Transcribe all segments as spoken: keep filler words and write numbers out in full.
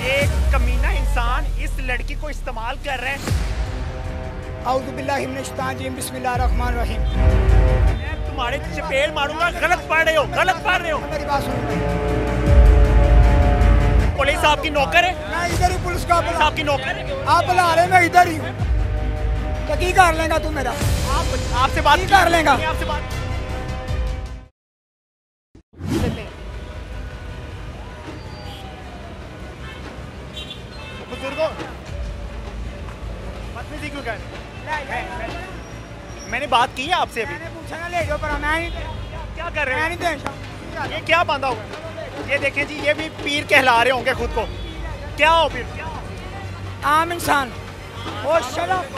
ये कमीना इंसान इस लड़की को इस्तेमाल कर रहे हैं। औज़ु बिल्लाहि मिनश शाइतानिर बिस्मिल्लाहिर रहमानिर रहीम। मैं तुम्हारे चपेट मारूंगा, गलत पढ़ रहे हो, गलत पढ़ रहे हो। मेरी बात सुनो। पुलिस आपकी नौकर है? मैं इधर ही पुलिस का पुलिस आपकी नौकर है? आप बुला रहे, मैं इधर ही हूँ। तो की कर लेगा तू मेरा? आप आपसे बात की कर लेगा? आपसे बात बुजुर्गों, बदतमीजी क्यों कर रहे हैं? मैंने बात की है आपसे अभी। मैंने पूछा ना, ले जाओ पर मैं नहीं क्या कर रहे मैं हैं? नहीं दे। ये क्या बांधा हुआ है? ये देखें जी, ये भी पीर कहला रहे होंगे खुद को। क्या हो फिर? क्या हो? आम इंसान और शर्म।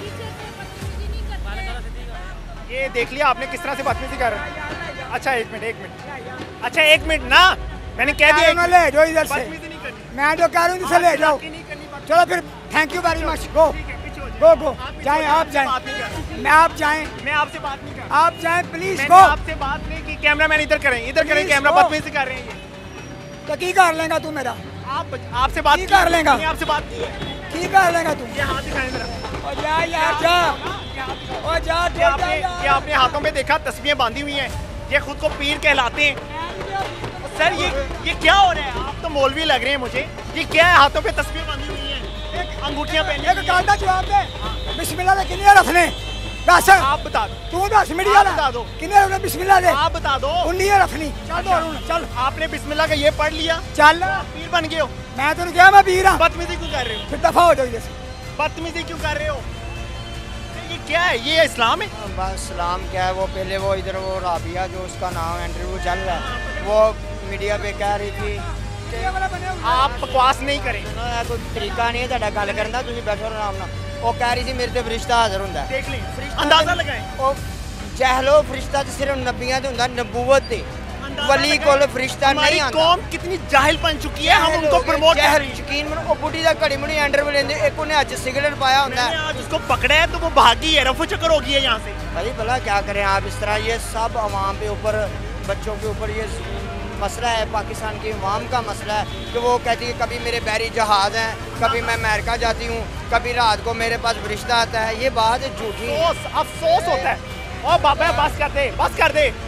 ये देख लिया आपने किस तरह से बदतमीजी कर रहे हैं। अच्छा एक मिनट एक मिनट अच्छा एक मिनट ना, मैंने कह दिया ना, ले जाओ इधर से। बदतमीजी नहीं करनी। मैं जो कह रहा हूँ इसे ले जाओ। चलो फिर, thank you very much. Go go go जाएं, आप जाएं। मैं आप जाएं, मैं आपसे बात नहीं कर रहा। आप जाएं प्लीज। मैंने गो। आपसे बात नहीं की। कैमरामैन इधर करें, इधर करें। Please, camera go. बदतमीजी कर रहे हैं ये। तो की कर लेगा तू मेरा? आप आपसे बात की की कर लेगा? मैंने आपसे बात की है। की कर लेगा तू? ये हाथ दिखाएं जरा। ओ जा यार जा, ओ जा ये आपने ये आपने हाथों में देखा तस्बीहें बांधी हुई हैं। ये खुद को पीर कहलाते हैं। सर ये ये क्या हो रहा है? आप तो मौलवी लग रहे हैं मुझे। ये क्या है? हाथों पे तस्बीहें बांधी हुई हैं, अंगूठियां पहनी एक गाल का जवाब दे। बिस्मिल्लाह दे किन्ने रखने? दस। आप बता दो। तू दस मीडिया आप बता दो। किन्ने रखने? बिस्मिल्लाह दे। आप बता दो। उन्नी रखनी। चल दौड़ उन, चल। आपने बिस्मिल्लाह का ये पढ़ लिया, चल। पीर बन गए हो। मैं तो क्या, मैं पीर हूं। बदतमीजी क्यों कर रहे हो? फिर दफा हो जाओ इधर से। बदतमीजी क्यों कर रहे हो? ये क्या है? ये इस्लाम है? बस सलाम क्या है, वो पहले वो इधर वो राबिया जो उसका नाम इंटरव्यू चल रहा है, वो मीडिया पे कह रही थी आप बकवास नहीं करें। कोई तरीका नहीं है ਤੁਹਾਡਾ ਗੱਲ ਕਰਨ ਦਾ, ਤੁਸੀਂ ਬੈਠੋ ਆਰਾਮ ਨਾਲ। ਉਹ ਕਹਿ ਰਹੀ ਸੀ ਮੇਰੇ ਤੇ ਫਰਿਸ਼ਤਾ ਹਾਜ਼ਰ ਹੁੰਦਾ ਹੈ। देख लें, अंदाजा लगाएं। ਉਹ ਜਹਿਲੋ ਫਰਿਸ਼ਤਾ ਤੇ ਸਿਰਫ ਨਬੀਆਂ ਤੇ ਹੁੰਦਾ, ਨਬੂਵਤ ਤੇ वली कोल फरिश्ता नहीं आता। कौम कितनी जाहिल बन चुकी है, हम उनको प्रमोट कर रहे हैं। यकीन मनो ओ बुढ़ी दा घड़ी मुड़ी इंटरव्यू लेंदे, एक उन्हें आज सिगरेट पाया होता है। आज उसको पकड़ा है तो वो भागी है, रफू चक्कर हो गई है यहाँ से। भाई भला क्या करें आप इस तरह? ये सब अवाम पे ऊपर, बच्चों के ऊपर ये मसला है, पाकिस्तान की अवाम का मसला है कि वो कहती है कभी मेरे बहरी जहाज़ हैं, कभी मैं अमेरिका जाती हूँ, कभी रात को मेरे पास फरिश्ता आता है। ये बात झूठी है। अफसोस होता है। और बाबा बस कर दे, बस कर दे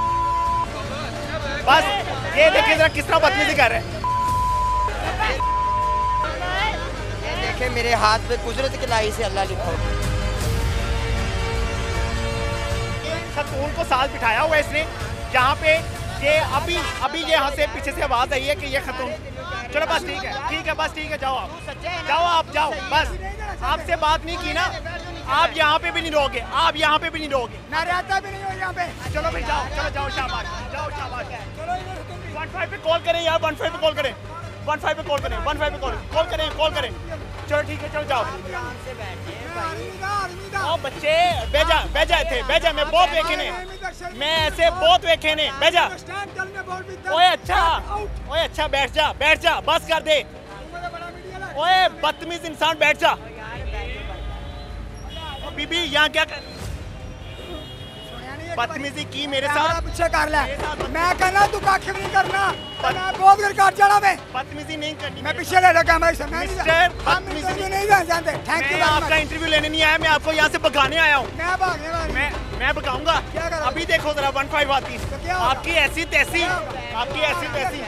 बस। ये देखिए जरा किस तरह बदतमीजी कर रहे हैं। ये देखे मेरे हाथ पे कुदरत की लाई से अल्लाह लिखो। खतून को साथ बिठाया हुआ है इसने, जहाँ पे ये अभी अभी ये यहाँ से पीछे से आवाज आई है कि ये खतून। चलो बस ठीक है, ठीक है, बस ठीक है, जाओ आप जाओ आप जाओ बस। आपसे बात नहीं की ना, आप यहाँ पे भी नहीं रहोगे, आप यहाँ पे भी नहीं रहोगे। मैं रहता भी नहीं हूँ यहाँ पे। चलो भाई जाओ, चलो जाओ, शाबाश, जाओ शाबाश। वन फाइव पे कॉल करें यार, वन फाइव पे कॉल करें, वन फाइव पे कॉल करें, वन फाइव पे कॉल कॉल करें, कॉल करें। चलो ठीक है, चलो जाओ। ओ बच्चे बेजा बेजा थे, बेजा मैं बहुत देखे ने, मैं ऐसे बहुत देखे ने। बेजा ओए अच्छा, ओए अच्छा बैठ जा, बैठ जा, बस कर दे। ओए बदतमीज इंसान बैठ जा। बीबी यहाँ क्या कर बदतमीजी की मेरे साथ? पीछे कर ले। मैं कहना तू काख भी नहीं करना, मैं बहुत घर काट जाना। मैं बदतमीजी नहीं करनी। मैं पीछे ले रखा कैमरे से। मैं मिस्टर हम इंटरव्यू नहीं देना चाहते। थैंक मैं यू। आपका इंटरव्यू लेने नहीं आया, मैं आपको यहाँ से भगाने आया हूँ। मैं भागने वाला मैं मैं भगाऊंगा। क्या करोगे? अभी देखो जरा वन फाइव आती है। तो क्या होगा? आपकी ऐसी तैसी, आपकी ऐसी तैसी।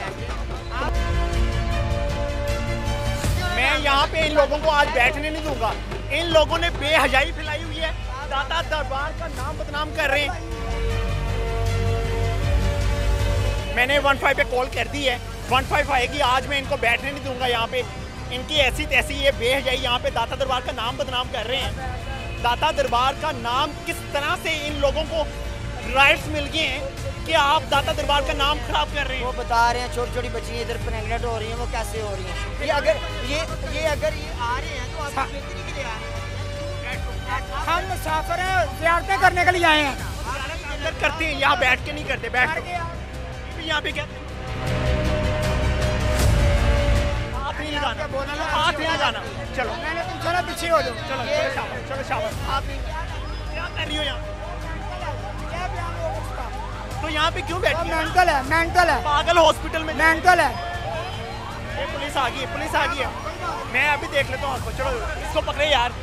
मैं यहाँ पे इन लोगों को आज बैठने नहीं दूंगा। इन लोगों ने बेहयाई फैलाई हुई है, दाता दरबार का नाम बदनाम कर रहे हैं। मैंने वन फाइव पे कॉल कर दी है, वन फाइव आएगी। आज मैं इनको बैठने नहीं दूंगा यहाँ पे। इनकी ऐसी तैसी ये बेहयाई यहाँ पे दाता दरबार का नाम बदनाम कर रहे हैं। दाता दरबार का नाम किस तरह से इन लोगों को राइट्स मिल गए हैं कि आप दाता दरबार का नाम खराब कर रहे हैं। वो बता रहे हैं छोटी छोटी बच्चियाँ इधर प्रेगनेंट हो रही हैं, वो कैसे हो रही हैं? ये अगर ये ये अगर ये आ रहे हैं तो आप बेहतरी के लिए आ रहे हैं। हम मुसाफिर हैं, ज़ियारतें करने के लिए आए हैं। अंदर करते हैं, यहाँ बैठ के नहीं करते। बैठ के यहाँ पे क्या हाथ नहीं लगाना, हाथ नहीं लगाना। चलो मैंने पूछा ना, पीछे हो जाओ। चलो चलो शाबाश, चलो शाबाश। आप क्या कर रही हो यहाँ? तो यहाँ पे क्यों बैठी हो? मेंटल है, मेंटल है, पागल हॉस्पिटल में मेंटल है। ये पुलिस पुलिस आ गई है, पुलिस आ गई है। मैं अभी देख लेता हूँ, चलो इसको पकड़े यार।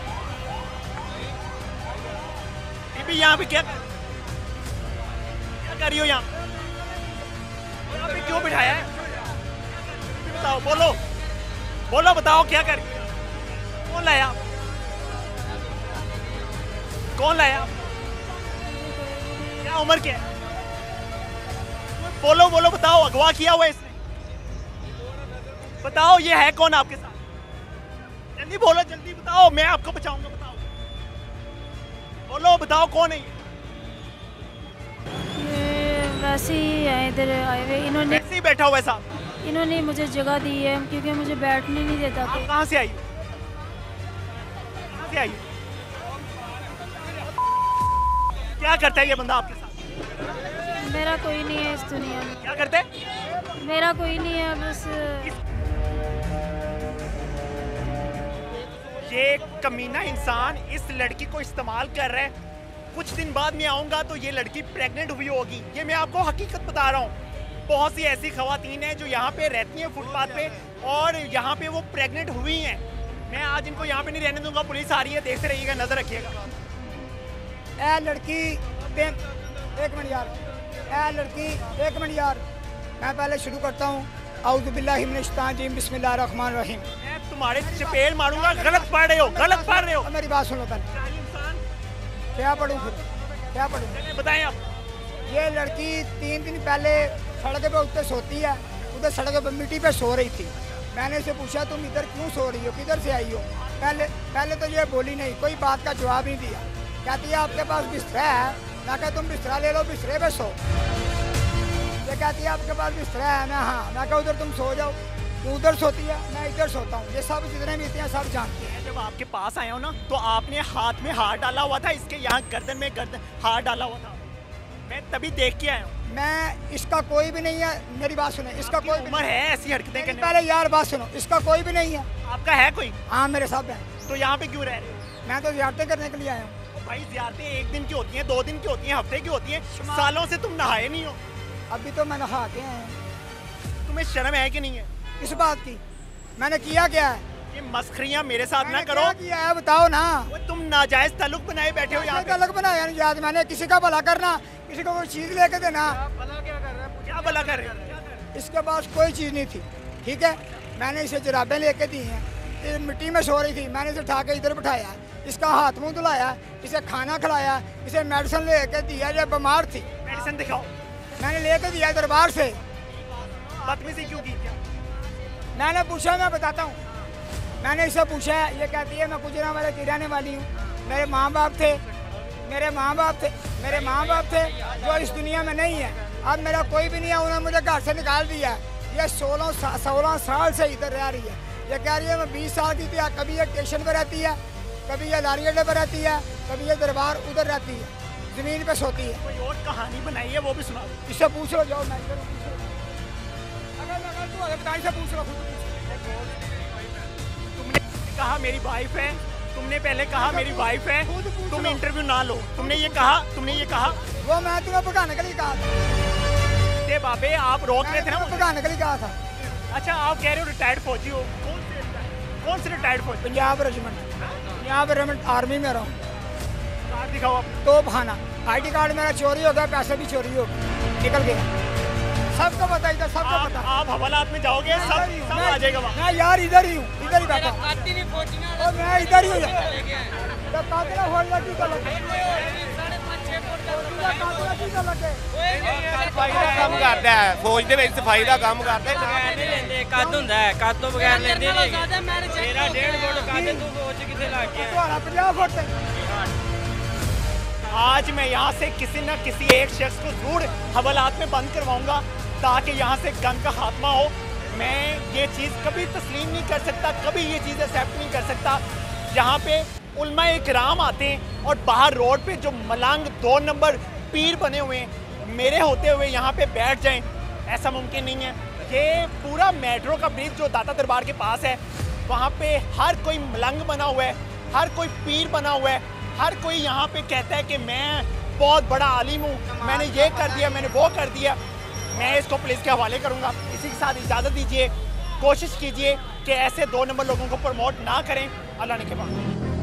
बीबी यहाँ पे क्या क्या कर रही हो यहाँ यहाँ पे क्यों बिठाया है? बताओ, बोलो बोलो, बताओ क्या कर रही है? कौन लाया कौन लाया क्या उम्र क्या है? बोलो बोलो, बताओ, अगवा किया हुआ है इसने? बताओ ये है कौन आपके साथ? जल्दी बोलो, जल्दी बताओ, मैं आपको बचाऊंगा। बताओ बोलो, बताओ कौन है ये? ये वैसे ही है, इधर आए हुए। इन्होंने ऐसे ही बैठा हुआ है साहब? इन्होंने मुझे जगह दी है क्योंकि मुझे बैठने नहीं देता आप था। कहाँ से आई? कहाँ से आई? क्या करता है ये बंदा आपके साथ? मेरा कोई नहीं है इस दुनिया में, क्या करते हैं? मेरा कोई नहीं है, बस ये कमीना इंसान इस लड़की को इस्तेमाल कर रहा है। कुछ दिन बाद मैं आऊँगा तो ये लड़की प्रेग्नेंट हुई होगी। ये मैं आपको हकीकत बता रहा हूँ। बहुत सी ऐसी खवातीन हैं जो यहाँ पे रहती हैं फुटपाथ पे, और यहाँ पे वो प्रेग्नेंट हुई हैं। मैं आज इनको यहाँ पे नहीं रहने दूंगा। पुलिस आ रही है, देखते रहिएगा, नजर रखिएगा। ए लड़की, एक मिनट यार, ए लड़की एक मिनट यार, मैं पहले शुरू करता हूँ। औज़ु बिल्लाहि मिनश शाइतानिर बिस्मिल्लाहिर रहमानिर रहीम। मैं तुम्हारे चपेट मारूंगा, गलत पढ़ रहे हो, गलत पढ़ रहे हो। अब मेरी बात सुनो पहले। क्या पढ़ूँ फिर, क्या पढ़ूँ? बताएं आप। ये लड़की तीन दिन पहले सड़क पे उधर सोती है, उधर सड़क पे मिट्टी पे सो रही थी। मैंने इसे पूछा तुम इधर क्यों सो रही हो, किधर से आई हो? पहले पहले तो ये बोली नहीं, कोई बात का जवाब नहीं दिया। कहती है आपके पास बिस्तरा है? मैं कहा तुम बिस्तरा ले लो, बिस्तरे पे सो। ये कहती है आपके पास बिस्तरा है? मैं हाँ। मैं कहा उधर तुम सो जाओ। तू उधर सोती है, मैं इधर सोता हूँ। ये सब जितने भी हैं सब जानते हैं। जब आपके पास आया हो ना तो आपने हाथ में हाथ डाला हुआ था, इसके यहाँ गर्दन में गर्दन हाथ डाला हुआ था। मैं तभी देख के आया हूँ। मैं इसका कोई भी नहीं है। मेरी बात सुनो, इसका कोई उम्र है ऐसी हरकतें करने? पहले यार बात सुनो, इसका कोई भी नहीं है। आपका है कोई? हाँ मेरे साथ है। तो यहाँ पे क्यों रह रहे हो? मैं तो ज़ियारतें करने के लिए आया हूँ। भाई ज़ियारतें एक दिन की होती हैं, दो दिन की होती हैं, हफ्ते की होती हैं। सालों से तुम नहाए नहीं हो। अभी तो मैं नहा के आया हूँ। तुम्हें शर्म है कि नहीं है? इस बात की मैंने किया क्या है? ये मस्खरियाँ मेरे साथ ना मैंने करो। क्या किया है बताओ ना। वो तुम नाजायज ताल्लुक बनाए बैठे हो यहाँ पे। अलग बनाया नहीं याद, मैंने किसी का भला करना, किसी को कोई चीज़ लेके देना। क्या भला कर रहे हो? इसके पास कोई चीज़ नहीं थी, ठीक है। मैंने इसे जराबें लेके दी हैं। ये मिट्टी में सो रही थी, मैंने इसे उठा के इधर बिठाया, इसका हाथ मुंह धुलाया, इसे खाना खिलाया, इसे मेडिसिन लेके दिया। जब बीमार थी, मेडिसिन दिखाओ। मैंने लेके दिया दरबार से। बदतमीजी क्यों की? मैंने पूछा, मैं बताता हूँ। मैंने इससे पूछा, ये कहती है मैं गुजरा वाले की रहने वाली हूँ। मेरे माँ बाप थे, मेरे माँ बाप थे, मेरे माँ बाप थे जो इस दुनिया में नहीं है। अब मेरा कोई भी नहीं है, उन्होंने मुझे घर से निकाल दिया। ये सोलह सोलह साल से इधर रह रही है। ये कह रही है मैं बीस साल की थी। कभी ये स्टेशन पर रहती है, कभी ये लारी अड्डे पर रहती है, कभी ये दरबार उधर रहती है, ज़मीन पे सोती है। कोई और कहानी बनाई है वो भी सुनाओ। इससे पूछ लो, जाओ मैं इधर पूछ लो। अगर अगर तू अगर बताई से पूछ लो। तुमने कहा मेरी वाइफ है, तुमने पहले कहा मेरी वाइफ है, तुम इंटरव्यू ना लो। तुमने ये कहा, तुमने ये कहा। वो मैं तुम्हें भगाने के लिए कहा था। ते बाबे आप रोक रहे थे ना। भगाने के लिए कहा था। अच्छा आप कह रहे हो रिटायर्ड फौजी हो? कौन से कौन से रिटायर्ड फौजी? Punjab regiment, Punjab regiment army में रहा हूँ। कार्ड दिखाओ आप। तो बहाना आई डी कार्ड मेरा चोरी हो गया, पैसे भी चोरी हो गए, निकल गया। सबको पता, इधर सबको आप, पता। आप हवालात में जाओगे, सब सब आ जाएगा वहाँ। मैं यार इधर ही हूँ, इधर ही बैठा हूँ। और मैं इधर ही हूँ। तो कातिला खोल लगी तो लगे, कातिला की तो लगे। ਸਫਾਈ ਦਾ ਕੰਮ ਕਰਦਾ ਹੈ, ਫੌਜ ਦੇ ਵਿੱਚ ਸਫਾਈ ਦਾ ਕੰਮ ਕਰਦਾ ਹੈ। ਬਗੈਰ ਨਹੀਂ ਲੈਂਦੇ, ਕੱਦ ਹੁੰਦਾ ਹੈ, ਕੱਦ ਤੋਂ ਬਗੈਰ ਲੈਂਦੇ ਨਹੀਂ। ਮੇਰਾ ਡੇਢ ਫੁੱਟ ਕੱਦ, ਤੂੰ ਫੌਜ 'ਚ ਕਿੱਥੇ ਲੱਗ ਗਿਆ? तुम्हारा पंजाब फुट है। आज मैं यहाँ से किसी न किसी एक शख्स को जरूर हवालात में बंद करवाऊंगा ताकि यहाँ से गन का खात्मा हो। मैं ये चीज़ कभी तस्लीम नहीं कर सकता, कभी ये चीज़ एक्सेप्ट नहीं कर सकता। यहाँ पे उलमा इकराम आते हैं और बाहर रोड पे जो मलंग दो नंबर पीर बने हुए हैं, मेरे होते हुए यहाँ पे बैठ जाएं, ऐसा मुमकिन नहीं है। ये पूरा मेट्रो का ब्रिज जो दाता दरबार के पास है, वहाँ पे हर कोई मलंग बना हुआ है, हर कोई पीर बना हुआ है, हर कोई यहाँ पे कहता है कि मैं बहुत बड़ा आलिम हूँ, मैंने ये कर दिया, मैंने वो कर दिया। मैं इसको पुलिस के हवाले करूँगा। इसी के साथ इजाज़त दीजिए, कोशिश कीजिए कि ऐसे दो नंबर लोगों को प्रमोट ना करें। अल्लाह ने के बाद